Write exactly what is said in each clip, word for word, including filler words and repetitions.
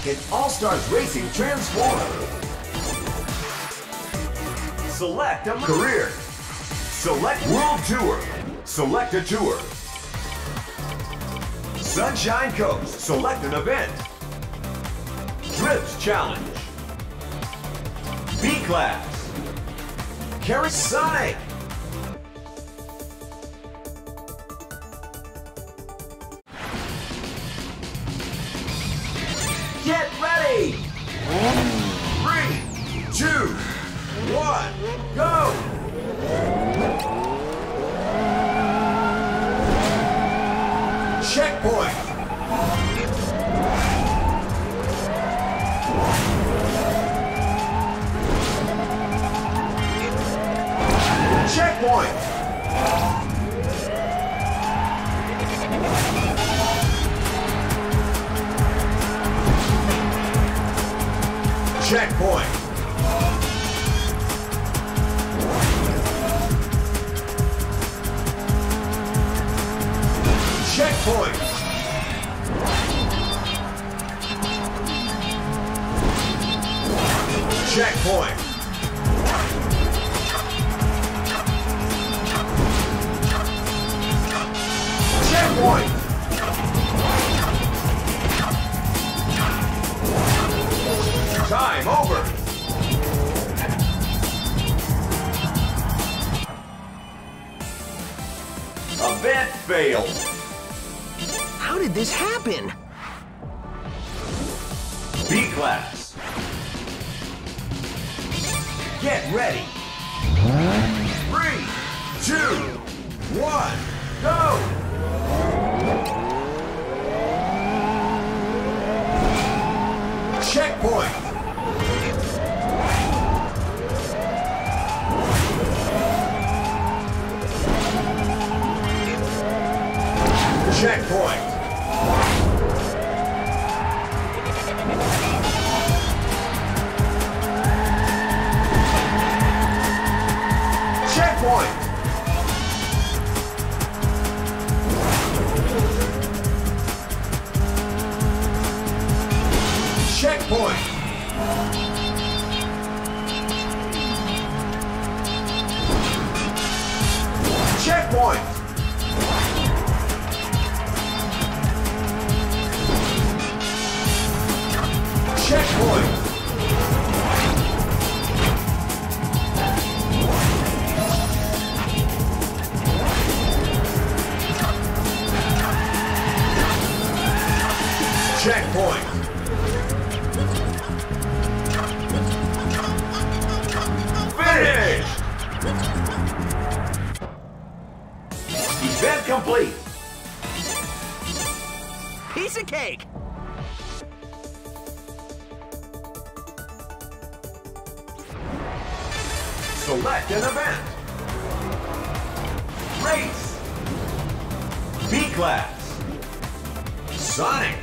in All-Stars Racing Transform. Select a career. Select World Tour. Select a tour. Sunshine Coast. Select an event. Drifts Challenge. B-Class. Carry Sonic. Get ready! Three, two, one, go! Checkpoint! Checkpoint! Checkpoint! Checkpoint! Checkpoint! Checkpoint! Time over! Event failed! How did this happen? B-Class. Get ready! Three, two, one, go! Checkpoint! Checkpoint! Checkpoint! Checkpoint! Checkpoint! Checkpoint! Checkpoint! Finish! Event complete! Piece of cake! Select an event. Race. B-Class. Sonic.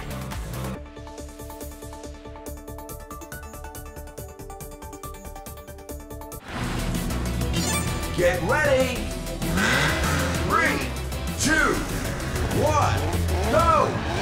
Get ready. Three, two, one, go!